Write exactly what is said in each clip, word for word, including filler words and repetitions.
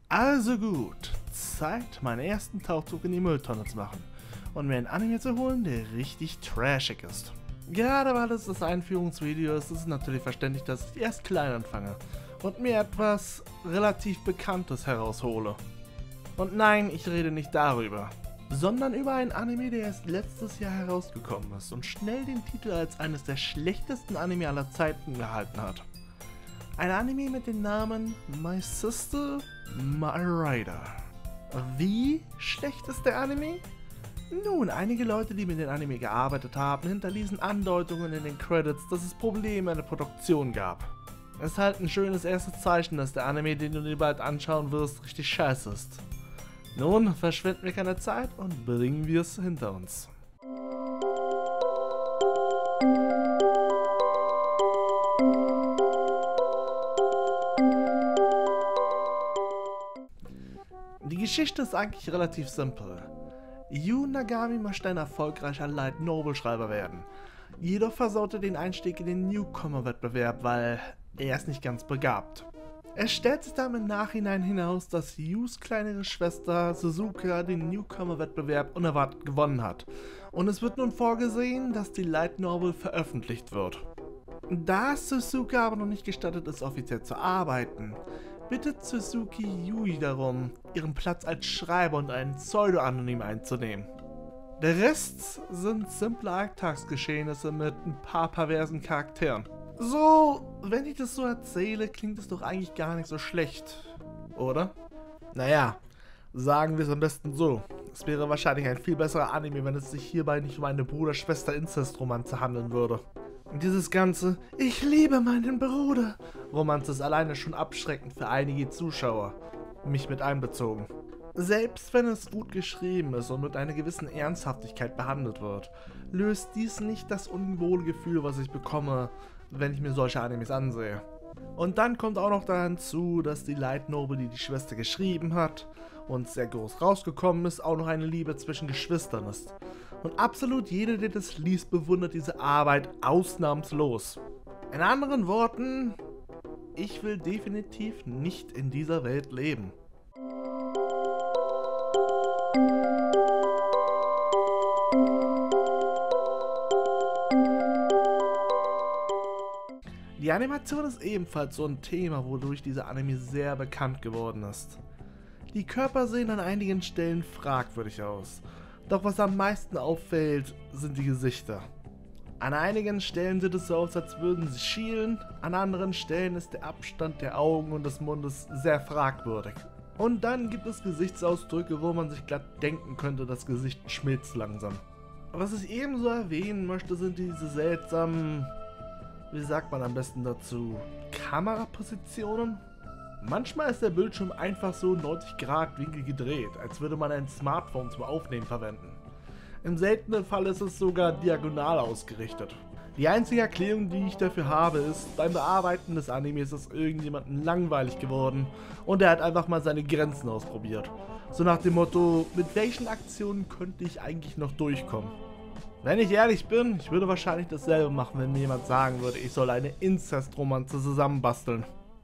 Also gut, Zeit, meinen ersten Tauchzug in die Mülltonne zu machen und mir einen Anime zu holen, der richtig trashig ist. Gerade weil es das Einführungsvideo ist, ist es natürlich verständlich, dass ich erst klein anfange und mir etwas relativ Bekanntes heraushole. Und nein, ich rede nicht darüber, sondern über einen Anime, der erst letztes Jahr herausgekommen ist und schnell den Titel als eines der schlechtesten Anime aller Zeiten gehalten hat. Ein Anime mit dem Namen My Sister, My Rider. Wie schlecht ist der Anime? Nun, einige Leute, die mit dem Anime gearbeitet haben, hinterließen Andeutungen in den Credits, dass es Probleme in der Produktion gab. Es ist halt ein schönes erstes Zeichen, dass der Anime, den du dir bald anschauen wirst, richtig scheiße ist. Nun, verschwenden wir keine Zeit und bringen wir es hinter uns. Die Geschichte ist eigentlich relativ simpel. Yu Nagami möchte ein erfolgreicher Light Novel Schreiber werden. Jedoch versaute den Einstieg in den Newcomer-Wettbewerb, weil er ist nicht ganz begabt. Es stellt sich dann im Nachhinein hinaus, dass Yus kleinere Schwester Suzuka den Newcomer-Wettbewerb unerwartet gewonnen hat. Und es wird nun vorgesehen, dass die Light Novel veröffentlicht wird. Da Suzuka aber noch nicht gestattet ist, offiziell zu arbeiten, bittet Suzuki Yui darum, ihren Platz als Schreiber und einen Pseudo-Anonym einzunehmen. Der Rest sind simple Alltagsgeschehnisse mit ein paar perversen Charakteren. So, wenn ich das so erzähle, klingt es doch eigentlich gar nicht so schlecht, oder? Naja, sagen wir es am besten so. Es wäre wahrscheinlich ein viel besserer Anime, wenn es sich hierbei nicht um eine Bruder-Schwester-Inzest-Romanze handeln würde. Dieses ganze "Ich liebe meinen Bruder" Romanze ist alleine schon abschreckend für einige Zuschauer, mich mit einbezogen. Selbst wenn es gut geschrieben ist und mit einer gewissen Ernsthaftigkeit behandelt wird, löst dies nicht das unwohle Gefühl, was ich bekomme, wenn ich mir solche Animes ansehe. Und dann kommt auch noch da hinzu, dass die Light Novel, die die Schwester geschrieben hat und sehr groß rausgekommen ist, auch noch eine Liebe zwischen Geschwistern ist. Und absolut jeder, der das liest, bewundert diese Arbeit ausnahmslos. In anderen Worten, ich will definitiv nicht in dieser Welt leben. Die Animation ist ebenfalls so ein Thema, wodurch dieser Anime sehr bekannt geworden ist. Die Körper sehen an einigen Stellen fragwürdig aus, doch was am meisten auffällt, sind die Gesichter. An einigen Stellen sieht es so aus, als würden sie schielen, an anderen Stellen ist der Abstand der Augen und des Mundes sehr fragwürdig. Und dann gibt es Gesichtsausdrücke, wo man sich glatt denken könnte, das Gesicht schmilzt langsam. Was ich ebenso erwähnen möchte, sind diese seltsamen, wie sagt man am besten dazu, Kamerapositionen? Manchmal ist der Bildschirm einfach so neunzig Grad Winkel gedreht, als würde man ein Smartphone zum Aufnehmen verwenden. Im seltenen Fall ist es sogar diagonal ausgerichtet. Die einzige Erklärung, die ich dafür habe, ist, beim Bearbeiten des Animes ist irgendjemandem langweilig geworden und er hat einfach mal seine Grenzen ausprobiert. So nach dem Motto, mit welchen Aktionen könnte ich eigentlich noch durchkommen? Wenn ich ehrlich bin, ich würde wahrscheinlich dasselbe machen, wenn mir jemand sagen würde, ich soll eine Inzestromanze zusammenbasteln.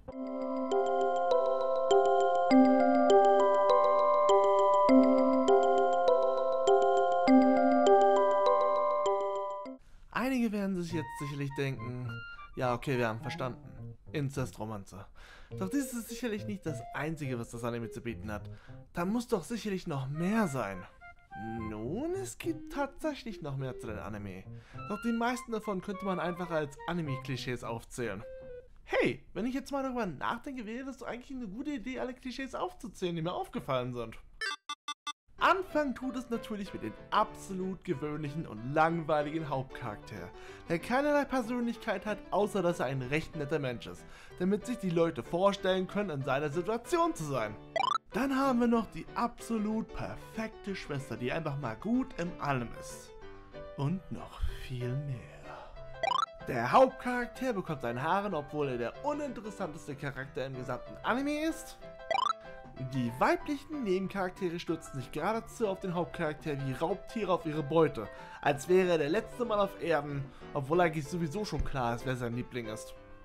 Einige werden sich jetzt sicherlich denken, ja okay, wir haben verstanden, Inzestromanze. Doch dies ist sicherlich nicht das Einzige, was das Anime zu bieten hat. Da muss doch sicherlich noch mehr sein. Nun, es gibt tatsächlich noch mehr zu den Anime. Doch die meisten davon könnte man einfach als Anime-Klischees aufzählen. Hey, wenn ich jetzt mal darüber nachdenke, wäre es doch eigentlich eine gute Idee, alle Klischees aufzuzählen, die mir aufgefallen sind. Anfangen tut es natürlich mit dem absolut gewöhnlichen und langweiligen Hauptcharakter, der keinerlei Persönlichkeit hat, außer dass er ein recht netter Mensch ist, damit sich die Leute vorstellen können, in seiner Situation zu sein. Dann haben wir noch die absolut perfekte Schwester, die einfach mal gut in allem ist. Und noch viel mehr. Der Hauptcharakter bekommt ein Haaren, obwohl er der uninteressanteste Charakter im gesamten Anime ist. Die weiblichen Nebencharaktere stürzen sich geradezu auf den Hauptcharakter wie Raubtiere auf ihre Beute, als wäre er der letzte Mann auf Erden, obwohl eigentlich sowieso schon klar ist, wer sein Liebling ist.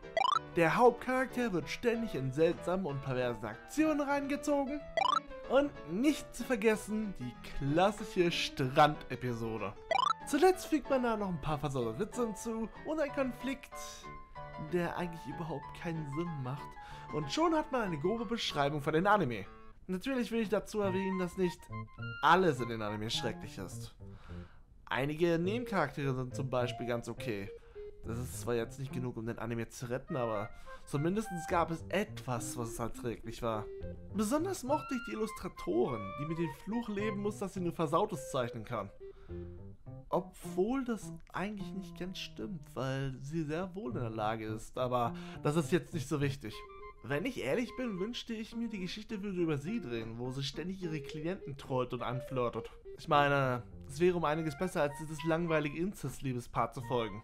Der Hauptcharakter wird ständig in seltsame und perverse Aktionen reingezogen. Und nicht zu vergessen, die klassische Strand-Episode. Zuletzt fügt man da noch ein paar versaute Witze hinzu und ein Konflikt, der eigentlich überhaupt keinen Sinn macht. Und schon hat man eine grobe Beschreibung von den Anime. Natürlich will ich dazu erwähnen, dass nicht alles in den Anime schrecklich ist. Einige Nebencharaktere sind zum Beispiel ganz okay. Das ist zwar jetzt nicht genug, um den Anime zu retten, aber zumindest gab es etwas, was erträglich war. Besonders mochte ich die Illustratorin, die mit dem Fluch leben muss, dass sie nur Versautes zeichnen kann. Obwohl das eigentlich nicht ganz stimmt, weil sie sehr wohl in der Lage ist, aber das ist jetzt nicht so wichtig. Wenn ich ehrlich bin, wünschte ich mir, die Geschichte würde über sie drehen, wo sie ständig ihre Klienten trollt und anflirtet. Ich meine, es wäre um einiges besser, als dieses langweilige Inzest-Liebespaar zu folgen.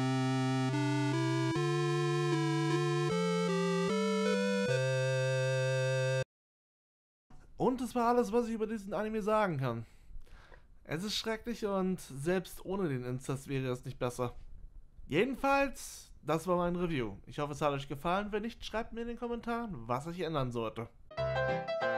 Und das war alles, was ich über diesen Anime sagen kann. Es ist schrecklich und selbst ohne den Inzest wäre es nicht besser. Jedenfalls, das war mein Review. Ich hoffe, es hat euch gefallen. Wenn nicht, schreibt mir in den Kommentaren, was ich ändern sollte.